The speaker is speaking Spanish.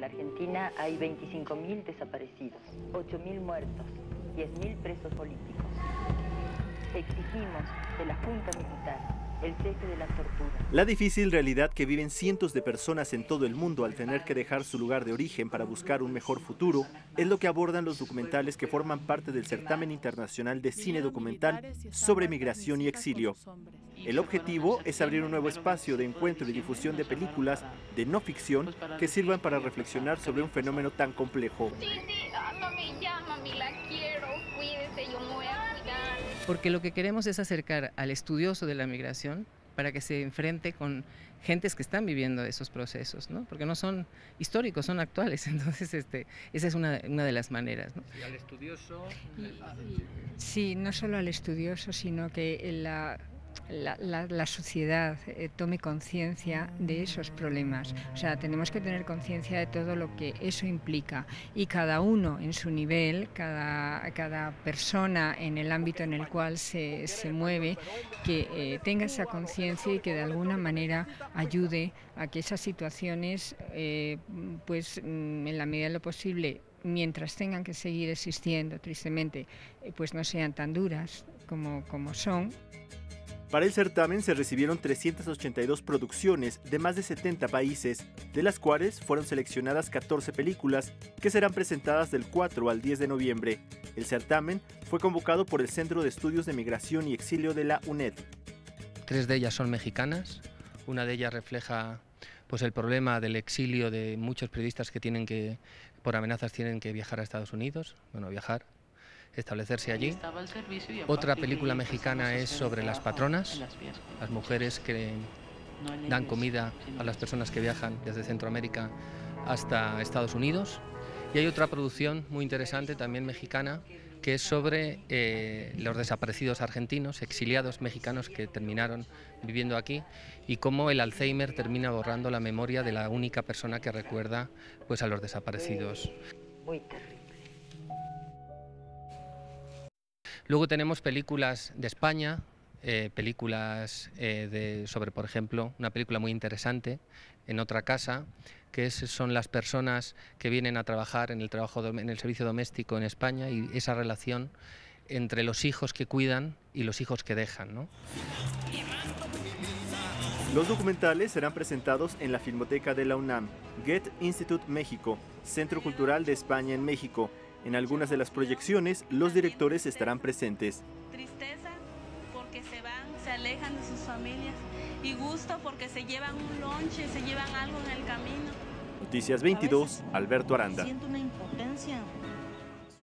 la Argentina hay 25.000 desaparecidos, 8.000 muertos, 10.000 presos políticos. Exigimos de la Junta Militar el cese de la tortura. La difícil realidad que viven cientos de personas en todo el mundo al tener que dejar su lugar de origen para buscar un mejor futuro es lo que abordan los documentales que forman parte del Certamen Internacional de Cine Documental sobre Migración y Exilio. El objetivo es abrir un nuevo espacio de encuentro y difusión de películas de no ficción que sirvan para reflexionar sobre un fenómeno tan complejo. Sí, mami, ya, mami, la quiero, cuídese, yo me voy a cuidar. Porque lo que queremos es acercar al estudioso de la migración para que se enfrente con gentes que están viviendo esos procesos, ¿no? Porque no son históricos, son actuales, entonces esa es una de las maneras, ¿no? Y al estudioso... Sí, no solo al estudioso, sino que la sociedad tome conciencia de esos problemas. O sea, tenemos que tener conciencia de todo lo que eso implica y cada uno en su nivel, cada persona en el ámbito en el cual se mueve, que tenga esa conciencia y que de alguna manera ayude a que esas situaciones, pues en la medida de lo posible, mientras tengan que seguir existiendo, tristemente, pues no sean tan duras como son. Para el certamen se recibieron 382 producciones de más de 70 países, de las cuales fueron seleccionadas 14 películas que serán presentadas del 4 al 10 de noviembre. El certamen fue convocado por el Centro de Estudios de Migración y Exilio de la UNED. 3 de ellas son mexicanas, una de ellas refleja pues el problema del exilio de muchos periodistas que por amenazas tienen que viajar a Estados Unidos, establecerse allí. Otra película mexicana es sobre las patronas, las mujeres que dan comida a las personas que viajan desde Centroamérica hasta Estados Unidos. Y hay otra producción muy interesante también mexicana que es sobre los desaparecidos argentinos, exiliados mexicanos que terminaron viviendo aquí y cómo el Alzheimer termina borrando la memoria de la única persona que recuerda pues, a los desaparecidos. Muy terrible. Luego tenemos películas de España, películas sobre, por ejemplo, una película muy interesante, En otra casa, que son las personas que vienen a trabajar en el servicio doméstico en España y esa relación entre los hijos que cuidan y los hijos que dejan, ¿no? Los documentales serán presentados en la Filmoteca de la UNAM, Goethe Institut México, Centro Cultural de España en México. En algunas de las proyecciones, los directores estarán presentes. Tristeza porque se van, se alejan de sus familias y gusto porque se llevan un lonche, se llevan algo en el camino. Noticias 22, Alberto Aranda. Siento una impotencia.